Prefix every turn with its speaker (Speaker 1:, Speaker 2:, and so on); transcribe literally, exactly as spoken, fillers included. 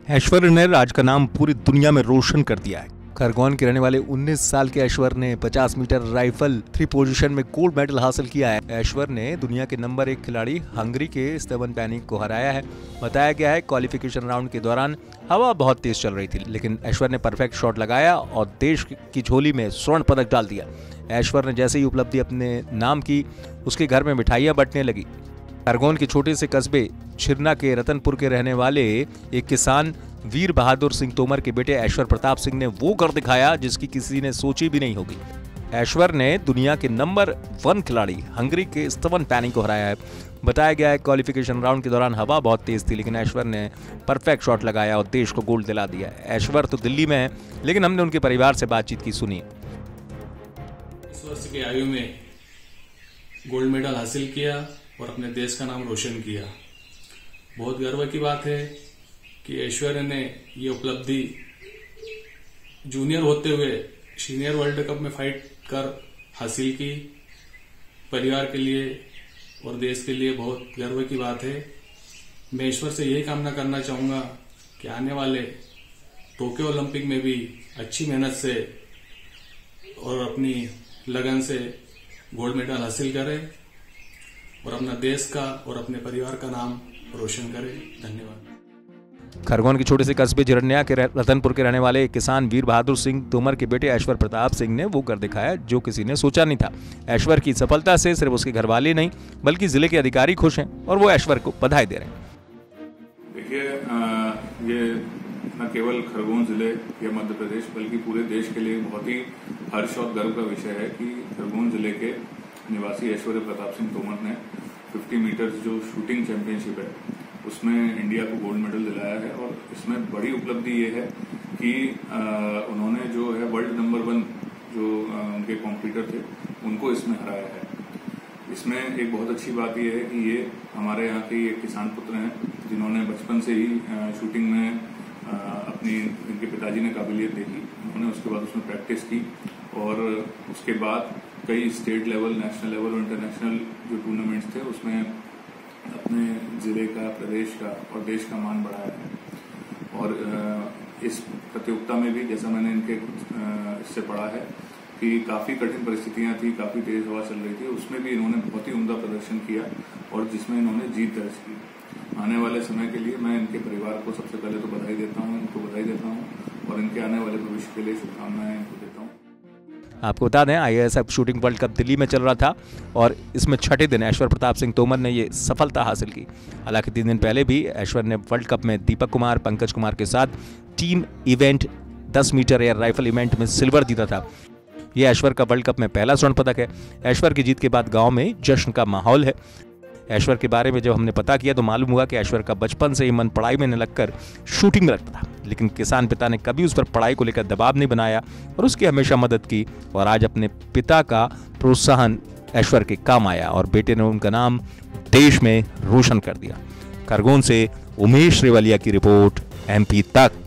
Speaker 1: ऐश्वर्य ने राज का नाम पूरी दुनिया में रोशन कर दिया है। खरगोन के रहने वाले उन्नीस साल के ऐश्वर्य ने पचास मीटर राइफल थ्री पोजीशन में गोल्ड मेडल हासिल किया है। ऐश्वर्य ने दुनिया के नंबर एक खिलाड़ी हंगरी के स्टेफन पैनिक को हराया है। बताया गया है क्वालिफिकेशन राउंड के दौरान हवा बहुत तेज चल रही थी, लेकिन ऐश्वर्य ने परफेक्ट शॉट लगाया और देश की झोली में स्वर्ण पदक डाल दिया। ऐश्वर्य ने जैसे ही उपलब्धि अपने नाम की, उसके घर में मिठाइयां बंटने लगी। खरगोन के छोटे से कस्बे छिरना के रतनपुर के रहने वाले एक किसान वीर बहादुर सिंह तोमर के बेटे ऐश्वर्य प्रताप सिंह ने वो कर दिखाया जिसकी किसी ने सोची भी नहीं होगी। ऐश्वर्य ने दुनिया के नंबर वन खिलाड़ी हंगरी के स्टेफन पैनिक को हराया है। बताया गया है क्वालिफिकेशन राउंड के दौरान हवा बहुत तेज थी, लेकिन ऐश्वर्य ने परफेक्ट शॉट लगाया और देश को गोल्ड दिला दिया। ऐश्वर्य तो दिल्ली में है, लेकिन हमने उनके परिवार से बातचीत की, सुनिए।
Speaker 2: इस वर्ष की आयु में गोल्ड मेडल हासिल किया और अपने देश का नाम रोशन किया। बहुत गर्व की बात है कि ऐश्वर्य ने ये उपलब्धि जूनियर होते हुए सीनियर वर्ल्ड कप में फाइट कर हासिल की। परिवार के लिए और देश के लिए बहुत गर्व की बात है। मैं ईश्वर से यही कामना करना चाहूंगा कि आने वाले टोक्यो ओलंपिक में भी अच्छी मेहनत से और अपनी लगन से गोल्ड मेडल हासिल करे और अपना देश का और अपने परिवार का नाम रोशन करे। धन्यवाद।
Speaker 1: खरगोन के छोटे से कस्बे जिरन्या के रतनपुर के रहने वाले किसान वीर बहादुर सिंह तोमर के बेटे ऐश्वर्य प्रताप सिंह ने वो कर दिखाया जो किसी ने सोचा नहीं था। ऐश्वर्य की सफलता से सिर्फ उसके घर वाले नहीं, बल्कि जिले के अधिकारी खुश हैं और वो ऐश्वर्य को बधाई दे रहे हैं।
Speaker 3: देखिए, ये न केवल खरगोन जिले या मध्य प्रदेश बल्कि पूरे देश के लिए बहुत ही हर्ष और गर्व का विषय है कि खरगोन जिले के निवासी ऐश्वर्य प्रताप सिंह तोमर ने पचास मीटर्स जो शूटिंग चैंपियनशिप है उसमें इंडिया को गोल्ड मेडल दिलाया है। और इसमें बड़ी उपलब्धि ये है कि आ, उन्होंने जो है वर्ल्ड नंबर वन जो आ, उनके कॉम्पिटिटर थे उनको इसमें हराया है। इसमें एक बहुत अच्छी बात यह है कि ये हमारे यहाँ के एक किसान पुत्र हैं जिन्होंने बचपन से ही आ, शूटिंग में आ, अपनी इनके पिताजी ने काबिलियत देखी। उन्होंने उसके बाद उसमें प्रैक्टिस की और उसके बाद कई स्टेट लेवल, नेशनल लेवल और इंटरनेशनल जो टूर्नामेंट्स थे उसमें अपने जिले का, प्रदेश का और देश का मान बढ़ाया है। और इस प्रतियोगिता में भी जैसा मैंने इनके इससे पढ़ा है कि काफ़ी कठिन परिस्थितियां थी, काफ़ी तेज हवा चल रही थी, उसमें भी इन्होंने बहुत ही उम्दा प्रदर्शन किया और जिसमें इन्होंने जीत दर्ज की। आने वाले समय के लिए मैं इनके परिवार को सबसे पहले तो बधाई देता हूँ, इनको बधाई देता हूँ और इनके आने वाले भविष्य के लिए शुभकामनाएं इनको देता हूँ।
Speaker 1: आपको बता दें, I A S F shooting world cup Delhi में चल रहा था और इसमें छठे दिन ऐश्वर्य प्रताप सिंह तोमर ने ये सफलता हासिल की। हालांकि तीन दिन पहले भी ऐश्वर्य ने वर्ल्ड कप में दीपक कुमार, पंकज कुमार के साथ टीम इवेंट दस मीटर एयर राइफल इवेंट में सिल्वर जीता था। यह ऐश्वर्य का वर्ल्ड कप में पहला स्वर्ण पदक है। ऐश्वर्य की जीत के बाद गाँव में जश्न का माहौल है। ऐश्वर्य के बारे में जब हमने पता किया तो मालूम हुआ कि ऐश्वर्य का बचपन से ही मन पढ़ाई में न लगकर शूटिंग में लगता था, लेकिन किसान पिता ने कभी उस पर पढ़ाई को लेकर दबाव नहीं बनाया और उसकी हमेशा मदद की और आज अपने पिता का प्रोत्साहन ऐश्वर्य के काम आया और बेटे ने उनका नाम देश में रोशन कर दिया। खरगोन से उमेश रेवलिया की रिपोर्ट, एम पी तक।